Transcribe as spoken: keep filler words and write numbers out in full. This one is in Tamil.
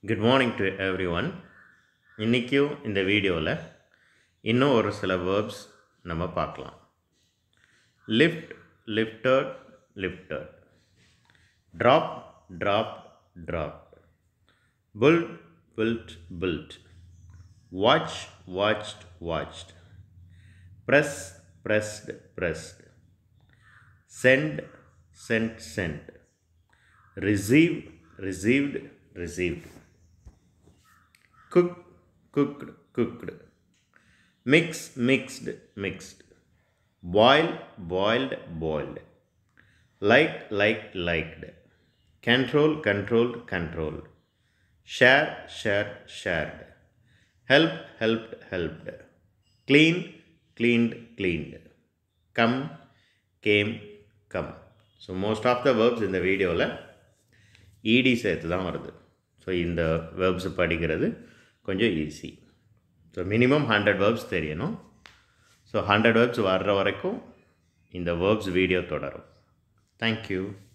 Good morning to everyone. இன்னைக்கும் இந்த வீடியோவில் இன்னும் ஒரு சில verbs நம்ம பார்க்கலாம். Lift, lifted, lifted. Drop, dropped, dropped. Built, built, built. Watch, watched, watched. Press, pressed, pressed. Send, sent, sent. Receive, received, received. Cook, cooked, cooked. Mix, mixed, mixed. Boil, boiled, boiled. Like, liked, liked. Control, controlled, controlled. Share, shared, shared. Help, helped, helped. Clean, cleaned, cleaned. Come, came, come. So most of the verbs in the video la ed சேர்த்து தான் வருது. ஸோ இந்த verbs படிக்கிறது கொஞ்சம் easy. So minimum hundred verbs தெரியணும். ஸோ ஹண்ட்ரட் வேர்ப்ஸ் வர்ற வரைக்கும் இந்த வேர்ப்ஸ் வீடியோ தொடரும். தேங்க்யூ.